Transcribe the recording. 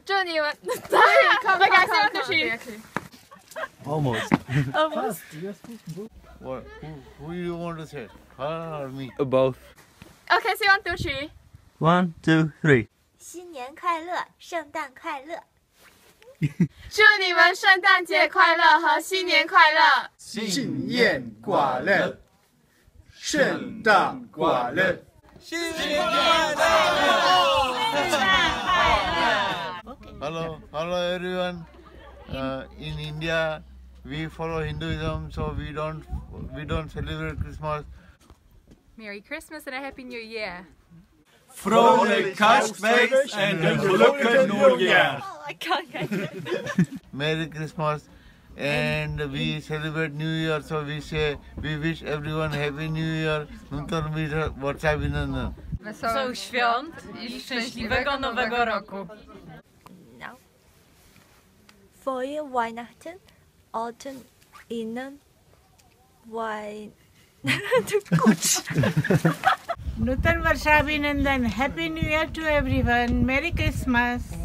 祝你们 Almost. What? Who you want to say? Her or me? Both. Okay, say 1, 2, 3. 1, 2, 3. 新年快乐，圣诞快乐。 祝你们圣诞节快乐和新年快乐！ 新年快乐，圣诞快乐， 新年快乐！Hello everyone. In India, we follow Hinduism, so we don't celebrate Christmas. Merry Christmas and a Happy New Year! Vrolijk kerstfeest en een gelukkig nieuwjaar. Merry Christmas, and we celebrate New Year, so we wish everyone Happy New Year. Nuntan Varsha Abhinandan. Wesołych świąt i szczęśliwego nowego roku! No. Frohe Weihnachten, Autumn, Innen, Nutan Varsha Abhinandan. Happy New Year to everyone. Merry Christmas.